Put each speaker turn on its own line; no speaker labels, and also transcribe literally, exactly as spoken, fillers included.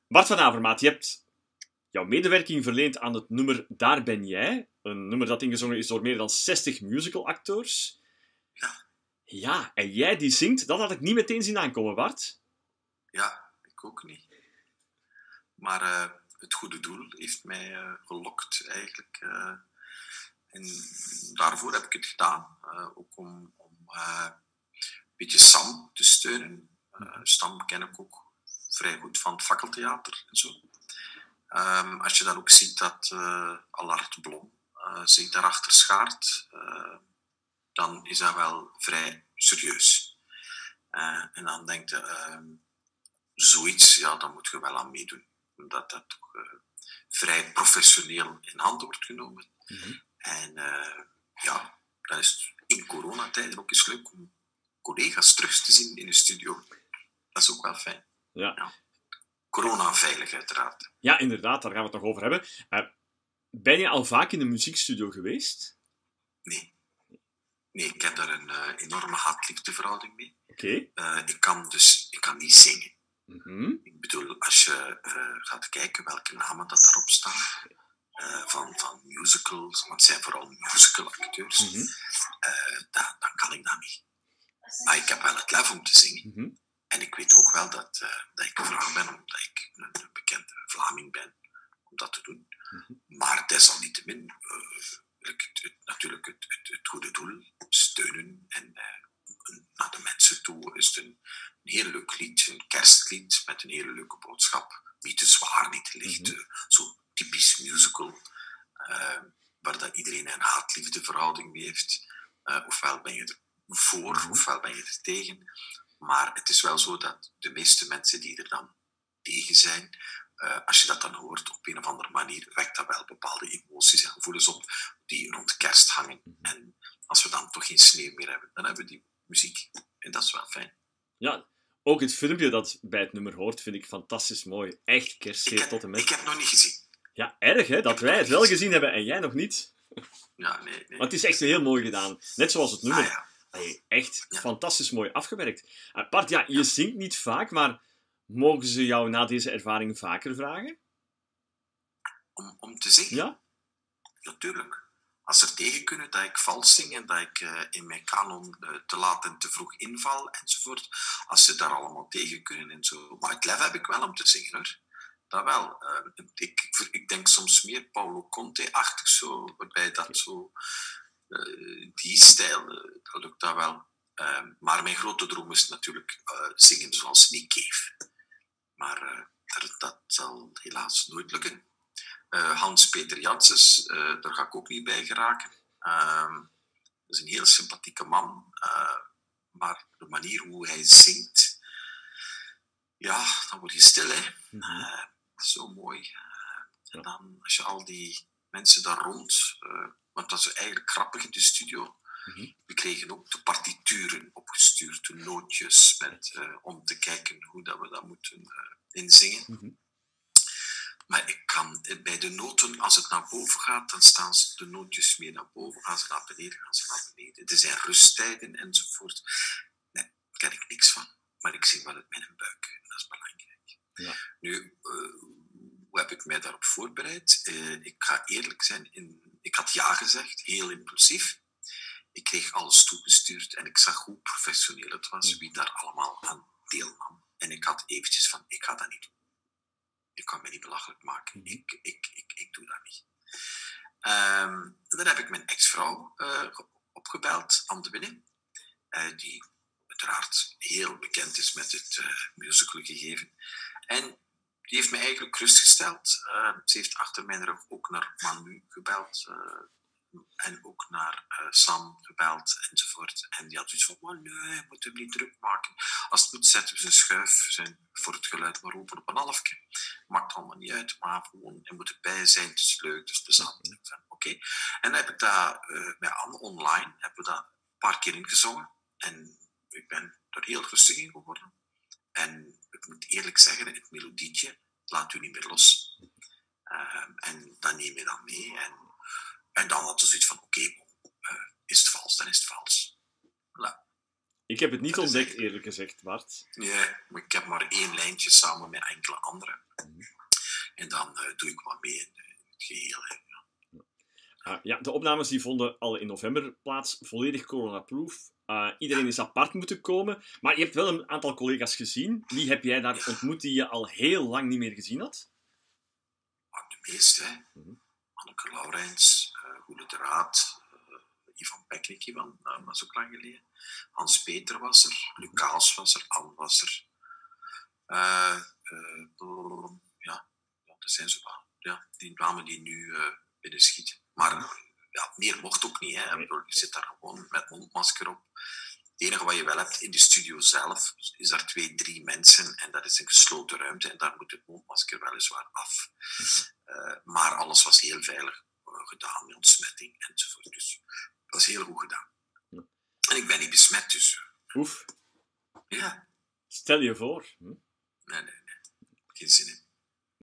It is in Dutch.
Bart van Avermaat, je hebt jouw medewerking verleend aan het nummer Daar ben jij. Een nummer dat ingezongen is door meer dan zestig musicalacteurs.
Ja.
Ja, en jij die zingt, dat had ik niet meteen zien aankomen, Bart.
Ja, ik ook niet. Maar uh, het goede doel heeft mij uh, gelokt, eigenlijk. Uh, en daarvoor heb ik het gedaan. Uh, ook om, om uh, een beetje Sam te steunen. Uh, Sam ken ik ook vrij goed van het fakkeltheater en zo. Um, als je dan ook ziet dat uh, Allard Blom uh, zich daarachter schaart, uh, dan is dat wel vrij serieus. Uh, en dan denk je, uh, zoiets, ja, dan moet je wel aan meedoen. Omdat dat toch uh, vrij professioneel in handen wordt genomen. Mm-hmm. En uh, ja, dan is het in coronatijden ook eens leuk om collega's terug te zien in de studio. Dat is ook wel fijn.
Ja.
ja. Corona-veilig, uiteraard.
Ja, inderdaad, daar gaan we het nog over hebben. Uh, ben je al vaak in een muziekstudio geweest?
Nee. Nee, ik heb daar een uh, enorme haat-liefdeverhouding mee.
Oké.
Okay. Uh, ik kan dus ik kan niet zingen.
Mm-hmm.
Ik bedoel, als je uh, gaat kijken welke namen dat daarop staan, uh, van, van musicals, want het zijn vooral musical-acteurs, mm-hmm. uh, dan, dan kan ik dat niet. Maar ik heb wel het lef om te zingen. Mm-hmm. En ik weet ook wel dat, uh, dat ik gevraagd ben, omdat ik een, een bekende Vlaming ben, om dat te doen. Mm-hmm. Maar desalniettemin, uh, wil ik het, het, natuurlijk het, het, het goede doel steunen. En uh, naar de mensen toe is het een, een heel leuk lied, een kerstlied met een hele leuke boodschap. Niet te zwaar, niet te licht, mm-hmm. uh, zo typisch musical, uh, waar dat iedereen een haat-liefde verhouding mee heeft. Uh, ofwel ben je er voor, mm-hmm. ofwel ben je er tegen. Maar het is wel zo dat de meeste mensen die er dan tegen zijn, uh, als je dat dan hoort, op een of andere manier wekt dat wel bepaalde emoties en gevoelens op die rond kerst hangen. En als we dan toch geen sneeuw meer hebben, dan hebben we die muziek. En dat is wel fijn.
Ja, ook het filmpje dat bij het nummer hoort, vind ik fantastisch mooi. Echt kerstsfeer tot en met.
Ik heb het nog niet gezien.
Ja, erg hè, dat wij het wel gezien. gezien hebben en jij nog niet.
Ja, nee, nee.
Maar het is echt heel mooi gedaan. Net zoals het nummer.
Ah, ja.
Hey, echt ja. Fantastisch mooi afgewerkt. Uh, Bart, ja, je ja. zingt niet vaak, maar mogen ze jou na deze ervaring vaker vragen?
Om, om te zingen?
Ja.
Natuurlijk. Als ze er tegen kunnen dat ik vals zing en dat ik uh, in mijn kanon uh, te laat en te vroeg inval enzovoort. Als ze daar allemaal tegen kunnen en zo. Maar het lef heb ik wel om te zingen hoor. Dat wel. Uh, ik, ik denk soms meer Paulo Conte-achtig zo, waarbij dat zo... Uh, die stijl, uh, dat lukt dat wel. Uh, maar mijn grote droom is natuurlijk uh, zingen zoals Nick Cave. Maar uh, dat, dat zal helaas nooit lukken. Uh, Hans-Peter Janssens, uh, daar ga ik ook niet bij geraken. Uh, dat is een heel sympathieke man. Uh, maar de manier hoe hij zingt, ja, dan word je stil, hè. Uh, zo mooi. Uh, en dan, als je al die mensen daar rond... Uh, want dat was eigenlijk grappig in de studio. Mm-hmm. We kregen ook de partituren opgestuurd, de nootjes, met, uh, om te kijken hoe dat we dat moeten uh, inzingen. Mm-hmm. Maar ik kan bij de noten, als het naar boven gaat, dan staan de nootjes meer naar boven. Gaan ze naar beneden, gaan ze naar beneden. Er zijn rusttijden enzovoort. Nee, daar ken ik niks van. Maar ik zing wel uit mijn buik. En dat is belangrijk. Ja. Nu, uh, hoe heb ik mij daarop voorbereid? Uh, ik ga eerlijk zijn, in, ik had ja gezegd, heel impulsief. Ik kreeg alles toegestuurd en ik zag hoe professioneel het was, wie daar allemaal aan deelnam. En ik had eventjes van, ik ga dat niet doen. Ik kan me niet belachelijk maken. Ik, ik, ik, ik doe dat niet. Um, dan heb ik mijn ex-vrouw uh, opgebeld, Anne Winne, uh, die uiteraard heel bekend is met het uh, musical gegeven. En die heeft mij eigenlijk gerustgesteld. Uh, ze heeft achter mijn rug ook naar Manu gebeld. Uh, en ook naar uh, Sam gebeld enzovoort. En die had zoiets van, oh nee, je moet hem niet druk maken. Als het moet, zetten we zijn schuif zijn, voor het geluid maar open op een halfje. Maakt allemaal niet uit, maar gewoon, je moet erbij zijn. Het is leuk, het is plezant. Oké. Okay. En dan heb ik dat uh, met Anne online, hebben we dat een paar keer ingezongen. En ik ben er heel rustig in geworden. En ik moet eerlijk zeggen, het melodietje laat u niet meer los. Uh, en dat neem je dan mee. En, en dan had ze zoiets van, oké, okay, uh, is het vals, dan is het vals. Voilà.
Ik heb het niet dat ontdekt, eerlijk gezegd, Bart.
Nee, maar ik heb maar één lijntje samen met enkele anderen. Mm-hmm. doe ik wat mee in, in het geheel. Hè.
Uh, ja, de opnames die vonden al in november plaats, volledig corona-proof. Uh, iedereen is apart moeten komen. Maar je hebt wel een aantal collega's gezien. Wie heb jij daar ontmoet die je al heel lang niet meer gezien had?
De meeste, hè. Mm-hmm. Anneke Laurens, uh, Goede de Raad, uh, Ivan Peknicki, want dat was ook lang geleden. Hans Peter was er, Lucaas was er, Anne was er. Uh, uh, ja, dat zijn zo wat. Ja, die namen die nu uh, binnen schieten. Maar ja, meer mocht ook niet. Hè. Je zit daar gewoon met mondmasker op. Het enige wat je wel hebt in de studio zelf, is er twee, drie mensen en dat is een gesloten ruimte en daar moet het mondmasker weliswaar af. Uh, maar alles was heel veilig uh, gedaan, met ontsmetting enzovoort. Dus dat was heel goed gedaan. En ik ben niet besmet, dus...
Oef.
Ja.
Stel je voor. Hm?
Nee, nee, nee. Geen zin in.